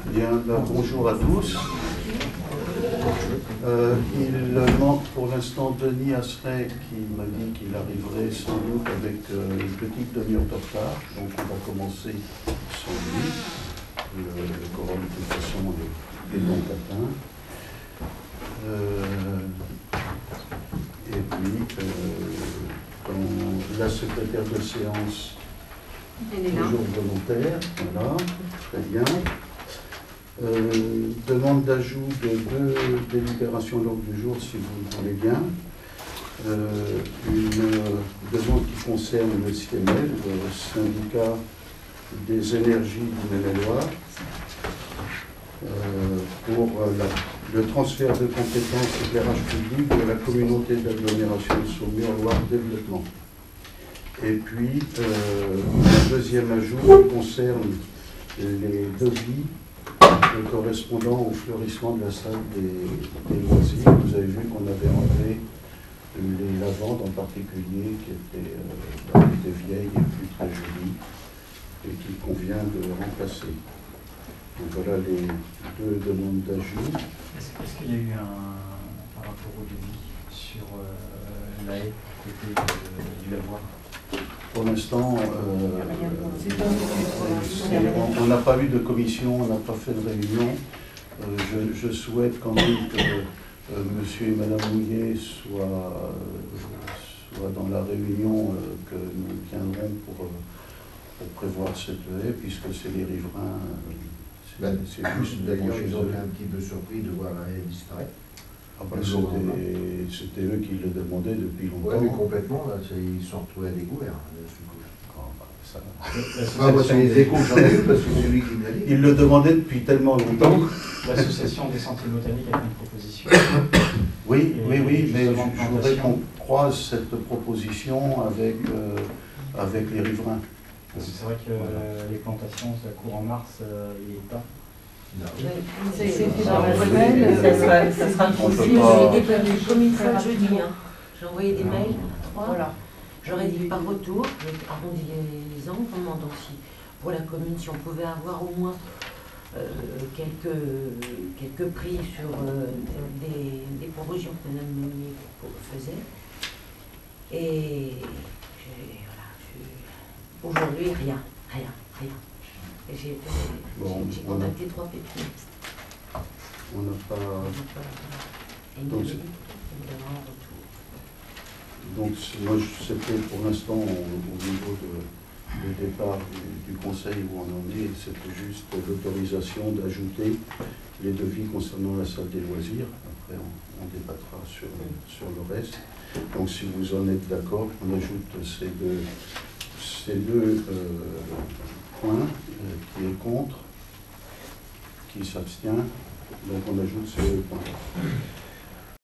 Bien, bonjour à tous. Il manque pour l'instant Denis Asseret qui m'a dit qu'il arriverait sans doute avec une petite demi-heure de retard. Donc on va commencer sans lui. Le quorum de toute façon est donc atteint. Et puis, quand la secrétaire de séance toujours volontaire, voilà, très bien. Demande d'ajout de 2 délibérations à l'ordre du jour, si vous le voulez bien. Une demande qui concerne le CIEMEL, le syndicat des énergies du Maine-et-Loire, pour le transfert de compétences éclairage public de la communauté d'agglomération de Saumur-Loire Développement. Et puis, un deuxième ajout qui concerne les devis correspondant au fleurissement de la salle des loisirs. Vous avez vu qu'on avait enlevé les lavandes en particulier qui étaient vieilles et plus très jolies et qu'il convient de remplacer. Donc voilà les 2 demandes d'ajout. Est-ce qu'il y a eu par rapport au devis sur la haie côté du lavoir? Pour l'instant, on n'a pas eu de commission, on n'a pas fait de réunion. Je souhaite quand même que monsieur et madame Mouillet soient dans la réunion que nous tiendrons pour prévoir cette haie, puisque c'est les riverains. C'est juste d'ailleurs, ils ont été un petit peu surpris de voir la haie disparaître. Ah ben, c'était eux qui le demandaient depuis longtemps. Oui, mais complètement, là, ils sont retrouvés à découvert. C'est les échos que j'en ai eu parce que c'est lui qui me l'a dit. Il le demandait depuis tellement longtemps. L'association des sentiers botaniques a fait une proposition. Oui, mais je voudrais qu'on croise cette proposition avec les riverains. C'est vrai que les plantations, ça court en mars, il n'y est pas. C'est fait dans la semaine, ça sera possible. J'ai déposé comme une fois jeudi. J'ai envoyé des mails, 3. Voilà. J'aurais dit par retour, arrondi les angles, en demandant si, pour la commune, si on pouvait avoir au moins quelques prix sur des propositions que Mme Meunier faisait. Et voilà, aujourd'hui, rien. Et j'ai contacté 3 pépinistes. On n'a pas... Donc moi, c'était pour l'instant au niveau de départ du conseil où on en est, c'était juste l'autorisation d'ajouter les devis concernant la salle des loisirs. Après, on débattra sur le reste. Donc si vous en êtes d'accord, on ajoute ces deux points, qui est contre, qui s'abstient. Donc on ajoute ces 2 points.